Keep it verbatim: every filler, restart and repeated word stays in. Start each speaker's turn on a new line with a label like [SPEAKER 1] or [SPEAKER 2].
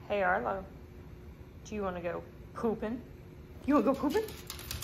[SPEAKER 1] Hey, Arlo, do you want to go pooping? You want to go pooping?